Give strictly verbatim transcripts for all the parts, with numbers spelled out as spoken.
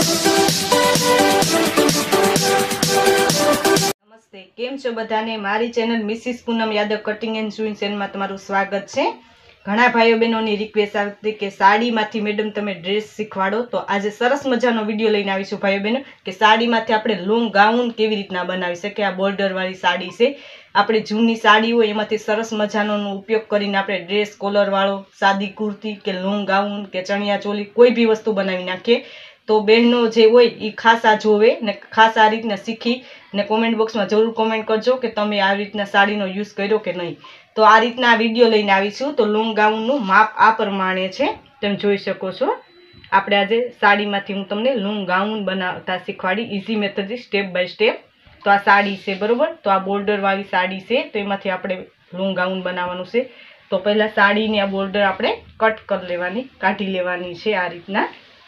નમસ્તે, કેમ છો બધાને? મારી channel Mrs Poonam Yadav cutting and swing ચેનલમાં તમારું સ્વાગત છે. ઘણા ભાઈઓ બહેનોની રિક્વેસ્ટ આવતી કે સાડીમાંથી મેડમ તમે ડ્રેસ શીખવાડો, તો આજે સરસ મજાનો વિડીયો લઈને આવીશું ભાઈઓ બહેનો કે સાડીમાંથી આપણે લોંગ ગાઉન કેવી રીતના બનાવી શકીએ. આ બોર્ડરવાળી સાડી છે, આપણે જૂની સાડી હોય એમાંથી સરસ મજાનો ઉપયોગ કરીને આપણે ડ્રેસ કોલરવાળો, સાદી કુર્તી કે લોંગ ગાઉન કે ચણિયા ચોલી કોઈ બી વસ્તુ બનાવી નાખીએ. તો બહેનો જે હોય એ ખાસ આ જોવે ને ખાસ આ રીતના શીખી ને કોમેન્ટ બોક્સમાં જરૂર કોમેન્ટ કરજો કે તમે આ રીતના સાડીનો યુઝ કર્યો કે નહીં. તો આ રીતના વિડીયો લઈને આવીશું. તો લોંગ ગાઉનનું માપ આ પ્રમાણે છે, તમે જોઈ શકો છો. આપણે આજે સાડીમાંથી હું તમને લોંગ ગાઉન બનાવતા શીખવાડી ઇઝી મેથડથી સ્ટેપ બાય સ્ટેપ. તો આ સાડી છે બરોબર, તો આ બોર્ડરવાળી સાડી છે, તો એમાંથી આપણે લોંગ ગાઉન બનાવવાનું છે. તો પહેલાં સાડીની આ બોર્ડર આપણે કટ કરી લેવાની, કાઢી લેવાની છે આ રીતના.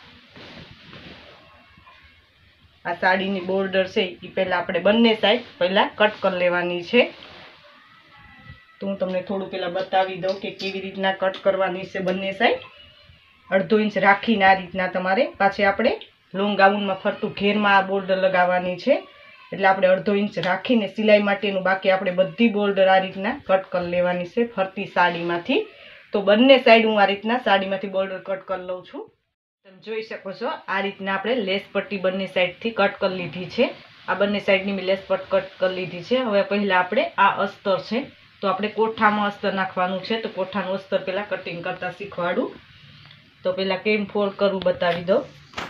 આ સાડીની બોર્ડર છે એ પહેલાં આપણે બંને સાઈડ પહેલાં કટ કરી લેવાની છે. તો હું તમને થોડું પહેલાં બતાવી દઉં કે કેવી રીતના કટ કરવાની છે બંને સાઈડ. અડધો ઇંચ રાખીને આ રીતના તમારે પાછી આપણે લોંગ ગાઉનમાં ફરતું ઘેરમાં આ બોર્ડર લગાવવાની છે. એટલે આપણે અડધો ઇંચ રાખીને સિલાઈ માટેનું બાકી આપણે બધી બોર્ડર આ રીતના કટ કરી લેવાની છે ફરતી સાડીમાંથી. તો બંને સાઈડ હું આ રીતના સાડીમાંથી બોર્ડર કટ કરી લઉં છું. તમે જોઈ શકો છો આ રીતના આપણે લેસ પટ્ટી બંને સાઈડથી કટ કરી લીધી છે. આ બંને સાઈડની મેં લેસ પટ કટ કરી લીધી છે. હવે પહેલાં આપણે આ અસ્તર છે, તો આપણે કોઠામાં અસ્તર નાખવાનું છે. તો કોઠાનું અસ્તર પહેલાં કટિંગ કરતાં શીખવાડું. તો પહેલાં કેમ ફોલ્ડ કરવું બતાવી દઉં.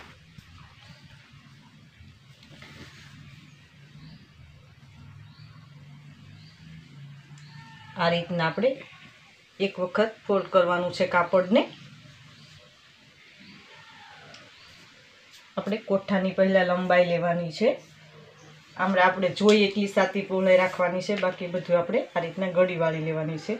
આ રીતના આપણે એક વખત ફોલ્ડ કરવાનું છે કાપડને. આપણે કોઠાની પહેલાં લંબાઈ લેવાની છે. આમ આપણે જોઈએ એટલી સાતી પહોળાઈ રાખવાની છે, બાકી બધું આપણે આ રીતના ગળી વાળી લેવાની છે.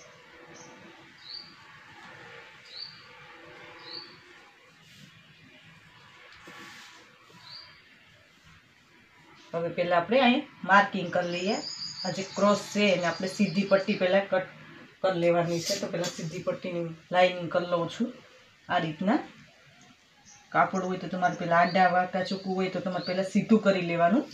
હવે પહેલાં આપણે અહીં માર્કિંગ કરી લઈએ. આ જે ક્રોસ છે એને આપણે સીધી પટ્ટી પહેલાં કટ કરી લેવાની છે. તો પહેલાં સીધી પટ્ટીની લાઇનિંગ કરી લઉં છું આ રીતના. કાપડ હોય તો તમારે પહેલાં આડા વાંકા ચૂકવું હોય તો તમારે પહેલાં સીધું કરી લેવાનું.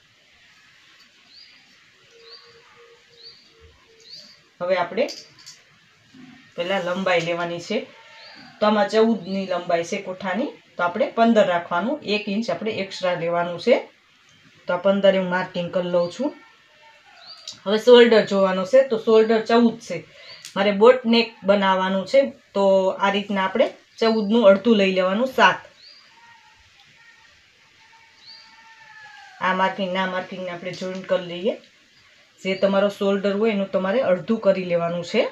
હવે આપણે પહેલાં લંબાઈ લેવાની છે. તો આમાં ચૌદની લંબાઈ છે કોઠાની, તો આપણે પંદર રાખવાનું. એક ઇંચ આપણે એક્સ્ટ્રા લેવાનું છે. તો આ પંદર હું માર્કિંગ કરી લઉં છું. હવે શોલ્ડર જોવાનું છે. તો શોલ્ડર ચૌદ છે, મારે બોટ નેક બનાવવાનું છે. તો આ રીતના આપણે ચૌદનું અડધું લઈ લેવાનું, સાત. આ માર્કિંગ ના માર્કિંગને આપણે જોઈન્ટ કરી લઈએ. જે તમારો શોલ્ડર હોય એનું તમારે અડધું કરી લેવાનું છે.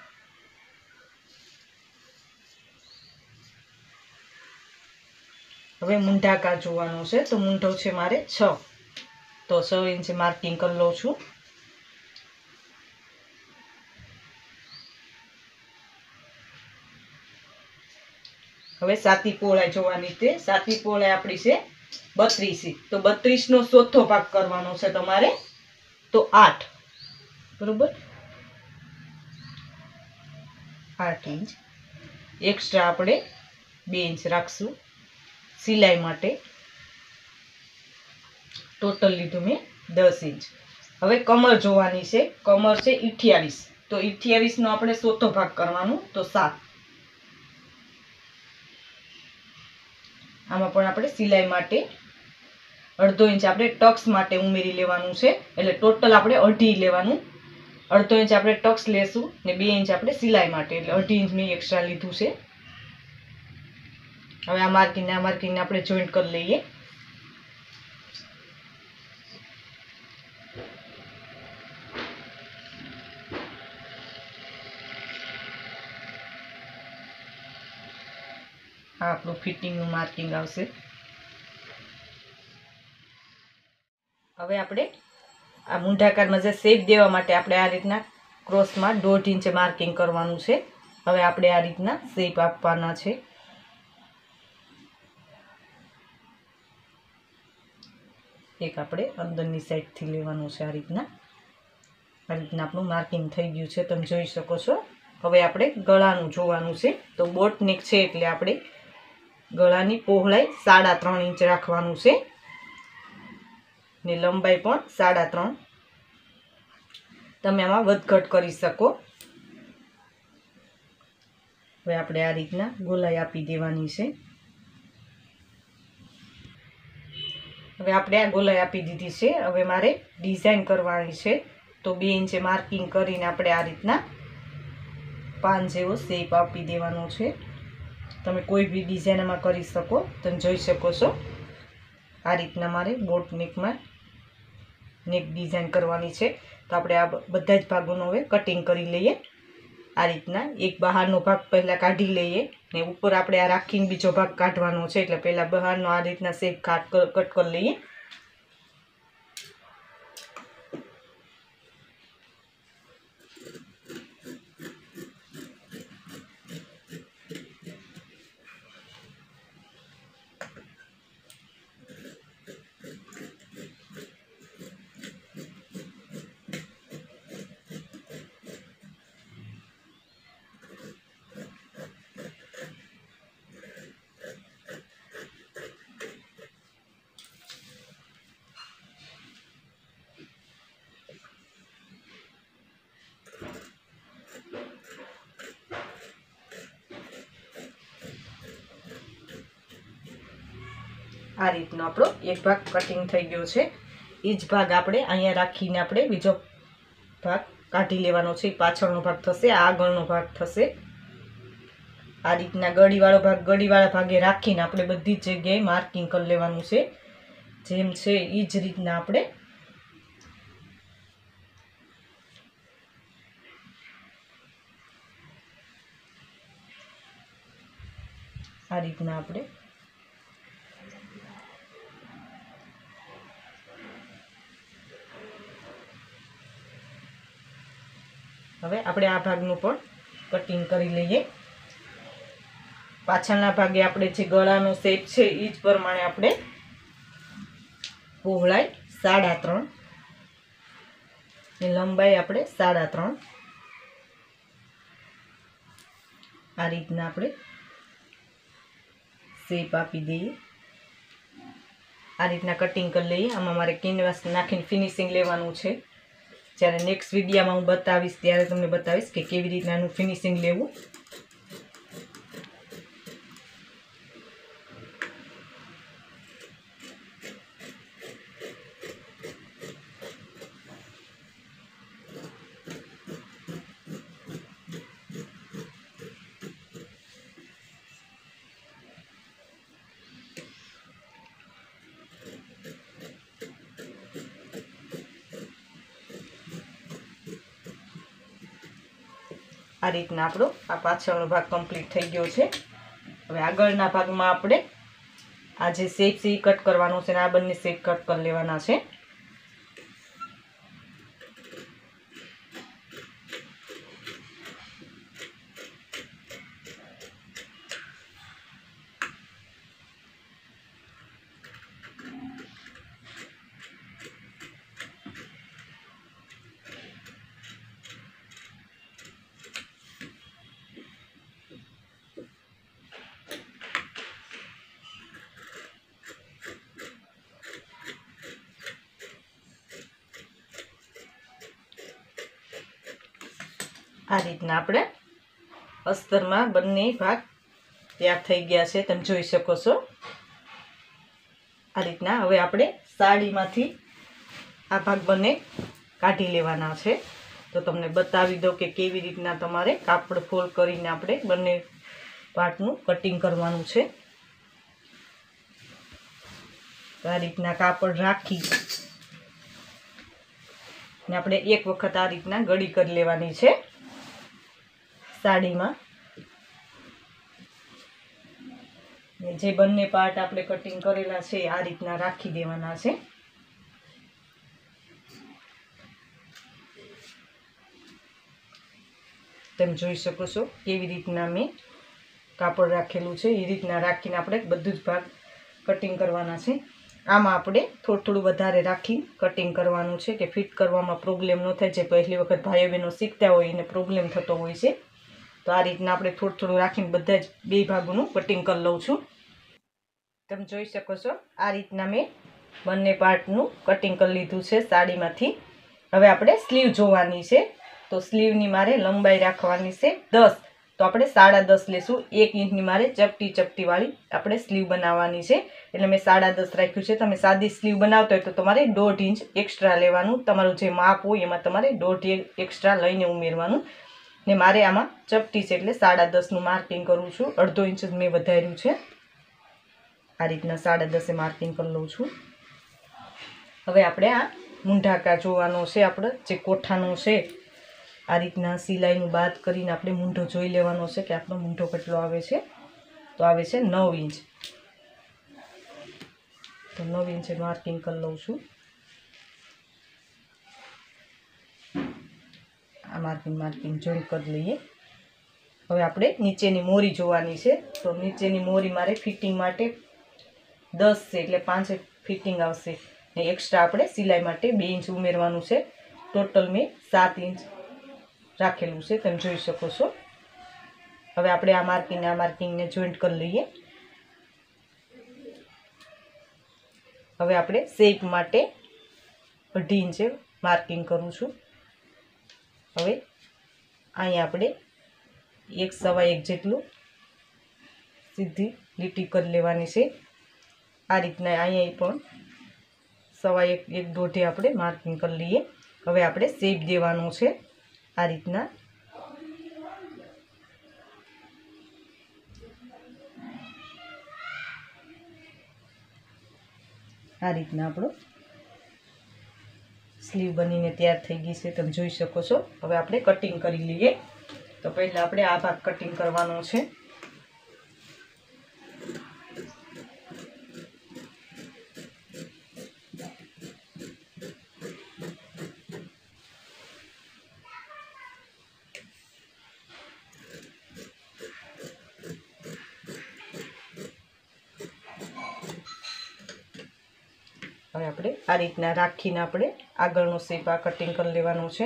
હવે મૂંઢાકાર જોવાનો છે. તો મૂંઢો છે મારે છ, તો છ ઇંચ માર્કિંગ કરી લઉં છું. હવે સાતી પહોળાઈ જોવાની છે. સાતી પહોળાઈ આપણી છે બત્રીસ. તો બત્રીસ નો ચોથો ભાગ કરવાનો છે તમારે, તો આઠ બરોબર. આઠ ઇંચ એક્સ્ટ્રા આપણે બે ઇંચ રાખશું સિલાઈ માટે. ટોટલ લીધું મેં દસ ઇંચ. હવે કમર જોવાની છે. કમર છે અઠ્યાવીસ. તો અઠ્યાવીસ નો આપણે ચોથો ભાગ કરવાનું, તો સાત. આમાં પણ આપણે સિલાઈ માટે અડધો ઇંચ આપણે ટક્સ માટે ઉમેરી લેવાનું છે. એટલે ટોટલ આપણે અઢી લેવાનું. અડધો ઇંચ આપણે ટક્સ લેશું ને બે ઇંચ આપણે સિલાઈ માટે, એટલે અઢી ઇંચ મેં એક્સ્ટ્રા લીધું છે. હવે આ માર્કિંગ આ માર્કિંગને આપણે જોઈન્ટ કરી લઈએ. આ આપણું ફિટિંગનું માર્કિંગ આવશે. હવે આપણે આ મૂંઢાકારમાં જે શેપ દેવા માટે આપણે આ રીતના ક્રોસમાં દોઢ ઇંચ માર્કિંગ કરવાનું છે. હવે આપણે આ રીતના શેપ આપવાના છે. એક આપણે અંદરની સાઈડથી લેવાનું છે. આ રીતના આ રીતના આપણું માર્કિંગ થઈ ગયું છે, તમે જોઈ શકો છો. હવે આપણે ગળાનું જોવાનું છે. તો બોટ નેક છે એટલે આપણે ગળાની પહોળાઈ સાડા ત્રણ ઇંચ રાખવાનું છે ને લંબાઈ પણ સાડા ત્રણ. તમે આમાં વધઘટ કરી શકો. હવે આપણે આ રીતના ગોલાઈ આપી દેવાની છે. હવે આપણે આ ગોલાઈ આપી દીધી છે. હવે મારે ડિઝાઇન કરવાની છે તો બે ઇંચે માર્કિંગ કરીને આપણે આ રીતના પાન જેવો શેપ આપી દેવાનો છે. તમે કોઈ બી ડિઝાઇનમાં કરી શકો. તમે જોઈ શકો છો આ રીતના મારે બોટ નેકમાં નેક ડિઝાઇન કરવાની છે. તો આપણે આ બધા જ ભાગોનું હવે કટિંગ કરી લઈએ. આ રીતના એક બહારનો ભાગ પહેલાં કાઢી લઈએ ને ઉપર આપણે આ રાખીને બીજો ભાગ કાઢવાનો છે. એટલે પહેલાં બહારનો આ રીતના શેપ કાટ કટ કરી લઈએ. આ રીતનો આપણો એક ભાગ કટિંગ થઈ ગયો છે. એ જ ભાગ આપણે અહીંયા રાખીને આપણે બીજો ભાગ કાઢી લેવાનો છે. પાછળનો ભાગ થશે, આ આગળનો ભાગ થશે. આ રીતના ગળીવાળો ભાગ ગળીવાળા ભાગે રાખીને આપણે બધી જ જગ્યાએ માર્કિંગ કરી લેવાનું છે. જેમ છે એ જ રીતના આપણે આ રીતના આપણે હવે આપણે આ ભાગનું પણ કટિંગ કરી લઈએ. પાછળના ભાગે આપણે જે ગળાનો શેપ છે એ જ પ્રમાણે આપણે પહોળાઈ સાડા ત્રણ ને લંબાઈ આપણે સાડા ત્રણ આ રીતના આપણે શેપ આપી દઈએ. આ રીતના કટિંગ કરી લઈએ. આમાં મારે કેનવાસ નાખીને ફિનિશિંગ લેવાનું છે. જ્યારે નેક્સ્ટ વિડીયોમાં હું બતાવીશ ત્યારે તમને બતાવીશ કે કેવી રીતના એનું ફિનિશિંગ લેવું. આ રીતના આપણો આ પાછળનો ભાગ કમ્પ્લીટ થઈ ગયો છે. હવે આગળના ભાગમાં આપણે આ જે શેપ છે એ કટ કરવાનો છે અને આ બંને શેપ કટ કરી લેવાના છે. આ રીતના આપણે અસ્તરમાં બંને ભાગ તૈયાર થઈ ગયા છે. તમે જોઈ શકો છો આ રીતના. હવે આપણે સાડીમાંથી આ ભાગ બંને કાઢી લેવાના છે. તો તમને બતાવી દઉં કે કેવી રીતના તમારે કાપડ ફોલ્ડ કરીને આપણે બંને પાર્ટનું કટિંગ કરવાનું છે. આ રીતના કાપડ રાખી ને આપણે એક વખત આ રીતના ગળી કરી લેવાની છે સાડીમાં. જે બંને પાર્ટ આપણે કટિંગ કરેલા છે આ રીતના રાખી દેવાના છે. તમે જોઈ શકો છો કેવી રીતના મેં કાપડ રાખેલું છે. એ રીતના રાખીને આપણે બધું જ ભાગ કટિંગ કરવાના છે. આમાં આપણે થોડું થોડું વધારે રાખી કટિંગ કરવાનું છે કે ફિટ કરવામાં પ્રોબ્લેમ ન થાય. જે પહેલી વખત ભાઈઓ બહેનો શીખતા હોય એને પ્રોબ્લેમ થતો હોય છે. તો આ રીતના આપણે થોડું થોડું રાખીને બધા જ બે ભાગોનું કટિંગ કરી લઉં છું. તમે જોઈ શકો છો આ રીતના મેં બંને પાર્ટનું કટિંગ કરી લીધું છે સાડીમાંથી. હવે આપણે સ્લીવ જોવાની છે. તો સ્લીવની મારે લંબાઈ રાખવાની છે દસ, તો આપણે સાડા દસ લેશું. એક ઇંચની મારે ચપટી ચપટીવાળી આપણે સ્લીવ બનાવવાની છે, એટલે મેં સાડા દસ રાખ્યું છે. તમે સાદી સ્લીવ બનાવતા હોય તો તમારે દોઢ ઇંચ એક્સ્ટ્રા લેવાનું. તમારું જે માપ હોય એમાં તમારે દોઢ એક્સ્ટ્રા લઈને ઉમેરવાનું. ને મારે આમાં ચપટી છે એટલે સાડા દસનું માર્કિંગ કરું છું. અડધો ઇંચ જ મેં વધાર્યું છે. આ રીતના સાડા દસે માર્કિંગ કરી લઉં છું. હવે આપણે આ મૂંઢાકા જોવાનો છે. આપણે જે કોઠાનો છે આ રીતના સિલાઈનું બાદ કરીને આપણે મૂંઢો જોઈ લેવાનો છે કે આપણો મૂંઢો કેટલો આવે છે. તો આવે છે નવ ઇંચ. તો નવ ઇંચે માર્કિંગ કરી લઉં છું. આ માર્કિંગ માર્કિંગ જોઈન્ટ કરી લઈએ. હવે આપણે નીચેની મોરી જોવાની છે. તો નીચેની મોરી મારે ફિટિંગ માટે દસ છે એટલે પાંચ ફિટિંગ આવશે. ને એક્સ્ટ્રા આપણે સિલાઈ માટે બે ઇંચ ઉમેરવાનું છે. ટોટલ મેં સાત ઇંચ રાખેલું છે, તમે જોઈ શકો છો. હવે આપણે આ માર્કિંગ આ માર્કિંગને જોઈન્ટ કરી લઈએ. હવે આપણે શેપ માટે અઢી ઇંચે માર્કિંગ કરું છું. હવે અહીંયા આપણે એક સવા એક જેટલું સીધી લીટી કરી લેવાની છે. આ રીતના અહીંયા પણ સવા એક એક દોઢે આપણે માર્કિંગ કરી લઈએ. હવે આપણે શેપ દેવાનું છે. આ રીતના આ રીતના આપણો સ્લીવ બનીને તૈયાર થઈ ગઈ છે, તમે જોઈ શકો છો. હવે આપણે કટિંગ કરી લઈએ. તો પહેલાં આપણે આ ભાગ કટિંગ કરવાનો છે. હવે આપણે આ રીતના રાખીને આપણે આગળનો શેપ આ કટિંગ કરી લેવાનો છે.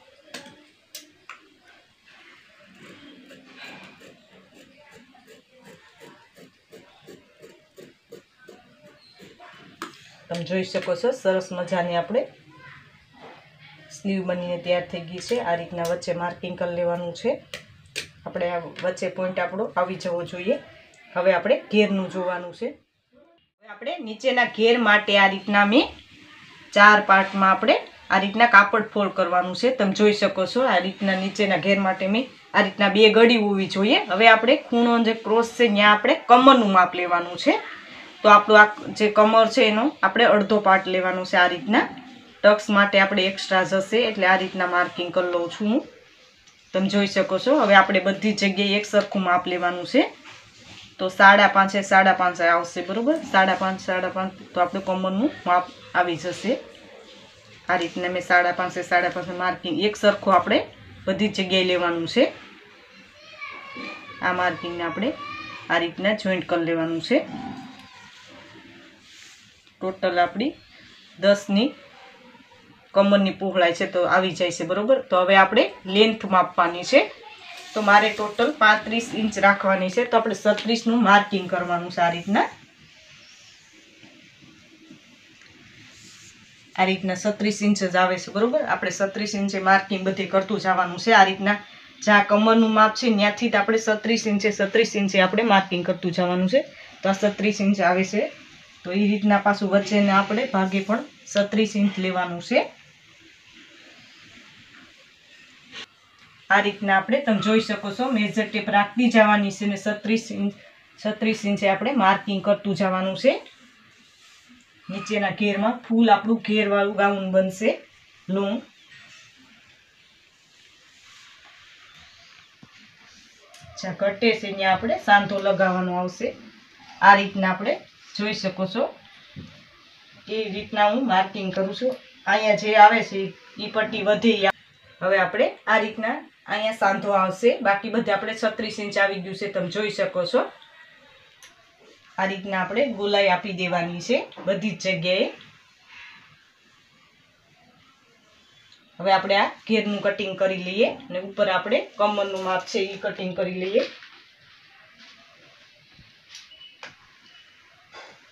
તમે જોઈ શકો છો સરસ મજાની આપણે સ્લીવ બનીને તૈયાર થઈ ગઈ છે. આ રીતના વચ્ચે માર્કિંગ કરી લેવાનું છે. આપણે આ વચ્ચે પોઈન્ટ આપણો આવી જવો જોઈએ. હવે આપણે ઘેરનું જોવાનું છે. આપણે નીચેના ઘેર માટે આ રીતના મેં ચાર પાર્ટમાં આપણે આ રીતના કાપડ ફોલ્ડ કરવાનું છે. તમે જોઈ શકો છો આ રીતના નીચેના ઘેર માટે મેં આ રીતના બે ગળી હોવી જોઈએ. હવે આપણે ખૂણો જે ક્રોસ છે ત્યાં આપણે કમરનું માપ લેવાનું છે. તો આપણું આ જે કમર છે એનો આપણે અડધો પાર્ટ લેવાનો છે. આ રીતના ટક્સ માટે આપણે એક્સ્ટ્રા જશે એટલે આ રીતના માર્કિંગ કરી લઉં છું હું. તમે જોઈ શકો છો. હવે આપણે બધી જગ્યાએ એક સરખું માપ લેવાનું છે. તો સાડા પાંચે સાડા પાંચ આવશે, બરાબર. સાડા પાંચ સાડા પાંચ તો આપણે કમરનું માપ આવી જશે. આ રીતના મેં સાડા પાંચે સાડા પાંચ માર્કિંગ એક સરખું આપણે બધી જગ્યાએ લેવાનું છે. આ માર્કિંગને આપણે આ રીતના જોઈન્ટ કરી લેવાનું છે. ટોટલ આપણી દસની કમરની પહોળાઈ છે તો આવી જાય છે, બરાબર. તો હવે આપણે લેન્થ માપવાની છે. તો મારે ટોટલ પાંત્રીસ ઇંચ રાખવાની છે. તો આપણે છત્રીસનું માર્કિંગ કરવાનું છે. આ રીતના આ રીતના છત્રીસ ઇંચ જ આવે છે, બરાબર. આપણે છત્રીસ ઇંચે માર્કિંગ બધી કરતું જવાનું છે. આ રીતના જ્યાં કમરનું માપ છે ત્યાંથી જ આપણે છત્રીસ ઇંચે છત્રીસ ઇંચે આપણે માર્કિંગ કરતું જવાનું છે. તો આ છત્રીસ ઇંચ આવે છે. તો એ રીતના પાછું વચ્ચેના આપણે ભાગે પણ છત્રીસ ઇંચ લેવાનું છે. આ રીતના આપણે તમે જોઈ શકો છો મેજર ટેપ રાખતી જવાની છે ને છત્રીસ ઇંચ છત્રીસ ઇંચે આપણે માર્કિંગ કરતું જવાનું છે. નીચેના ઘેરમાં ફૂલ આપણું ઘેરવાળું ગાઉન બનશે લોંગ. જ્યાં કટે છે ત્યાં આપણે સાંધો લગાવવાનો આવશે. આ રીતના આપણે જોઈ શકો છો એ રીતના હું માર્કિંગ કરું છું. અહીંયા જે આવે છે એ પટ્ટી વધી. હવે આપણે આ રીતના અહીંયા સાંધો આવશે. બાકી બધે આપણે છત્રીસ ઇંચ આવી ગયું છે, તમે જોઈ શકો છો. આ રીતના આપણે ગોલાઈ આપી દેવાની છે બધી જ જગ્યાએ. હવે આપણે આ ઘેરનું કટિંગ કરી લઈએ અને ઉપર આપણે કમરનું માપ છે એ કટિંગ કરી લઈએ.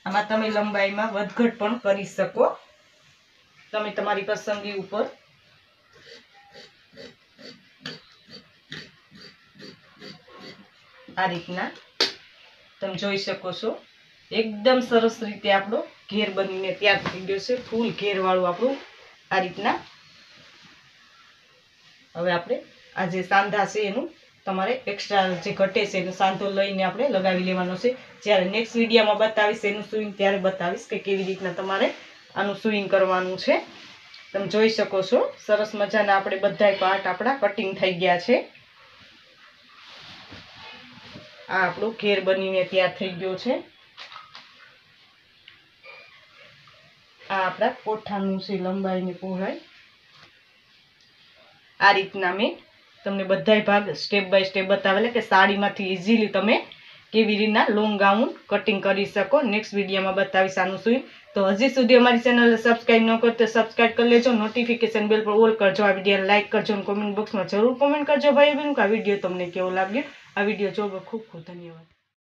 આમાં તમે લંબાઈમાં વધઘટ પણ કરી શકો, તમે તમારી પસંદગી ઉપર. આ રીતના તમે જોઈ શકો છો એકદમ સરસ રીતે આપણો ઘેર બનીને તૈયાર થઈ ગયો છે, ફૂલ ઘેર વાળું આપણું આ રીતના. હવે આપણે આ જે સાંધા છે એનું તમારે એક્સ્ટ્રા જે ઘટે છે એનો સાંધો લઈને આપણે લગાવી લેવાનો છે. જ્યારે નેક્સ્ટ વિડીયોમાં બતાવીશ એનું સુઈંગ ત્યારે બતાવીશ કે કેવી રીતના તમારે આનું સુઈંગ કરવાનું છે. તમે જોઈ શકો છો સરસ મજાના આપણે બધાય પાર્ટ આપણા કટિંગ થઈ ગયા છે. આ આપણું ઘેર બનીને તૈયાર થઈ ગયો છે. આ આપણા કોઠાનું છે લંબાઈ ને પહોળાઈ. આ રીતના મેં તમને બધાય ભાગ સ્ટેપ બાય સ્ટેપ બતાવેલા કે સાડીમાંથી ઇઝીલી તમે કેવી રીતના લોંગ ગાઉન કટિંગ કરી શકો. નેક્સ્ટ વિડીયોમાં બતાવીશ આનું સુઈંગ. તો હજી સુધી અમારી ચેનલને સબસ્ક્રાઇબ ન કરો તો સબસ્ક્રાઇબ કરી લેજો, નોટિફિકેશન બેલ પર ઓલ કરજો, આ વિડીયોને લાઇક કરજો અને કોમેન્ટ બોક્સમાં જરૂર કોમેન્ટ કરજો ભાઈ બહેન કે આ વિડીયો તમને કેવો લાગ્યો. આ વિડીયો જોવા ખૂબ ખૂબ ધન્યવાદ.